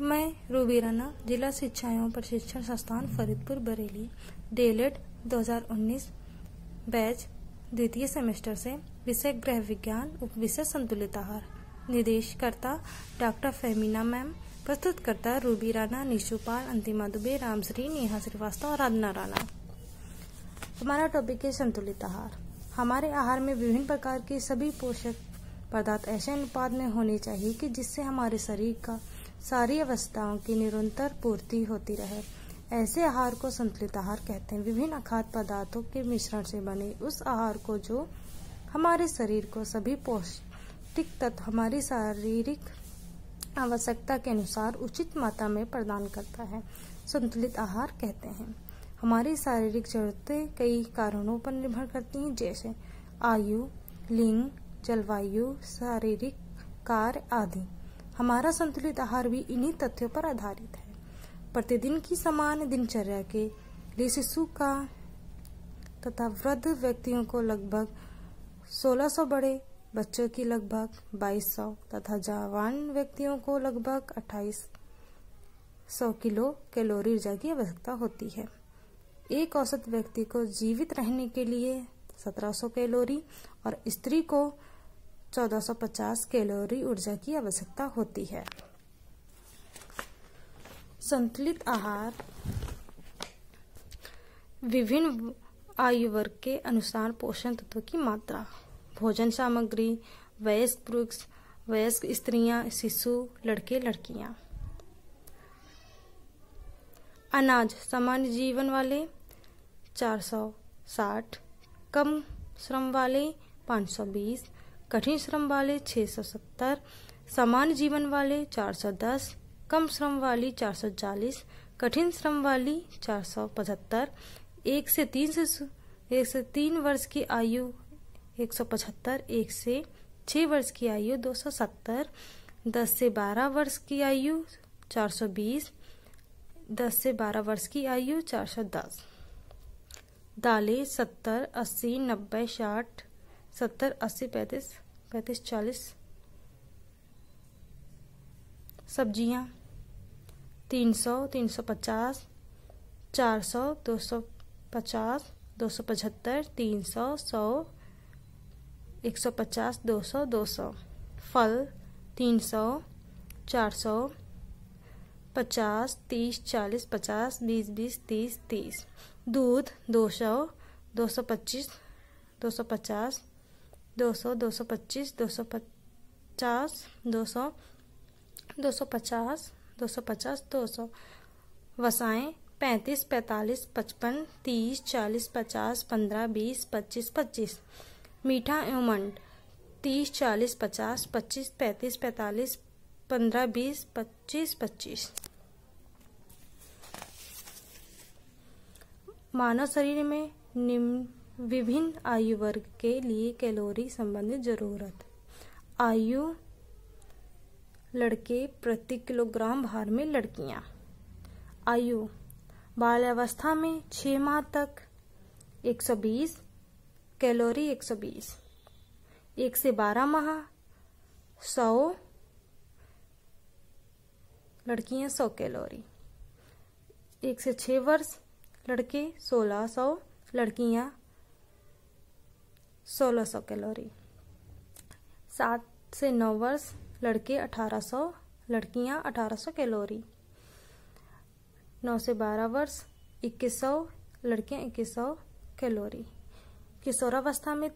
मैं रूबी राना, जिला शिक्षा एवं प्रशिक्षण संस्थान फरीदपुर बरेली, डीएलएड 2019 बैच द्वितीय सेमेस्टर से विषय गृह विज्ञान, उपविषय संतुलित आहार, निर्देशकर्ता डॉक्टर फेमिना मैम, प्रस्तुतकर्ता रूबी राना, निशु पाल, अंतिमा दुबे, रामश्री, नेहा श्रीवास्तव और आराधना राणा। हमारा टॉपिक है संतुलित आहार। हमारे आहार में विभिन्न प्रकार के सभी पोषक पदार्थ ऐसे अनुपात में होने चाहिए कि जिससे हमारे शरीर का सारी अवस्थाओं की निरंतर पूर्ति होती रहे। ऐसे आहार को संतुलित आहार कहते हैं। विभिन्न खाद्य पदार्थों के मिश्रण से बने उस आहार को जो हमारे शरीर को सभी पौष्टिक तत्व हमारी शारीरिक आवश्यकता के अनुसार उचित मात्रा में प्रदान करता है, संतुलित आहार कहते हैं। हमारी शारीरिक जरूरतें कई कारणों पर निर्भर करती हैं, जैसे आयु, लिंग, जलवायु, शारीरिक कार्य आदि। हमारा संतुलित आहार भी इन्हीं तथ्यों पर आधारित है। प्रतिदिन की समान दिनचर्या के लिए शिशु का तथा वृद्ध व्यक्तियों को लगभग 1600, बड़े बच्चों की लगभग 2200 तथा जवान व्यक्तियों को लगभग 2800 किलो कैलोरी ऊर्जा की आवश्यकता होती है। एक औसत व्यक्ति को जीवित रहने के लिए 1700 कैलोरी और स्त्री को 1450 कैलोरी ऊर्जा की आवश्यकता होती है। संतुलित आहार विभिन्न आयु वर्ग के अनुसार पोषण तत्वों की मात्रा, भोजन सामग्री, वयस्क पुरुष, वयस्क स्त्रियां, शिशु, लड़के लड़कियां। अनाज सामान्य जीवन वाले 460, कम श्रम वाले 520, कठिन श्रम वाले 670, सामान्य जीवन वाले 410, कम श्रम वाली 440, कठिन श्रम वाली 475, 1 से 3 वर्ष की आयु 175, 1 से 6 वर्ष की आयु 270, 10 से 12 वर्ष की आयु 420, 10 से 12 वर्ष की आयु 410। दालें 70, 80, 90, 60, 70, 80, 35, 35, 40। सब्जियां 300, 350, 400, 250, 275, 300, 100, 150, 200, 200। फल 300, 400, 50, 30, 40, 50, 20, 20, 30, 30। दूध 200, 225, 250, 200, 225, 250, 200, 250, 250, 200। वसाएं 35, 45, 55, 30, 40, 50, 15, 20, 25, 25। मीठा एवं मंड 30, 40, 50, 25, 35, 45, 15, 20, 25, 25। मानव शरीर में निम्न विभिन्न आयु वर्ग के लिए कैलोरी संबंधित जरूरत। आयु लड़के प्रति किलोग्राम भार में लड़कियां। आयु बाल्यावस्था में 6 माह तक 120 कैलोरी 120, 1 से 12 माह 100, लड़कियां 100 कैलोरी, 1 से 6 वर्ष लड़के 1600, लड़कियां 1600 कैलोरी, 7 से 9 वर्ष लड़के 1800, लड़कियां 1800 कैलोरी, 9 से 12 वर्ष 2100, लड़कियां 2100 कैलोरी। किशोरावस्था में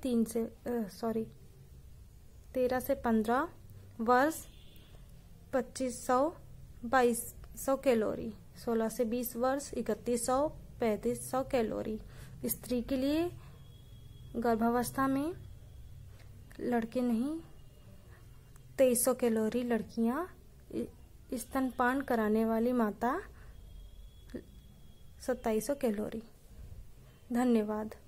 13 से 15 वर्ष 2500, 2200 कैलोरी, 16 से 20 वर्ष 3100, 3500 कैलोरी। स्त्री के लिए गर्भावस्था में लड़के नहीं 2300 कैलोरी, लड़कियां, स्तनपान कराने वाली माता 2700 कैलोरी। धन्यवाद।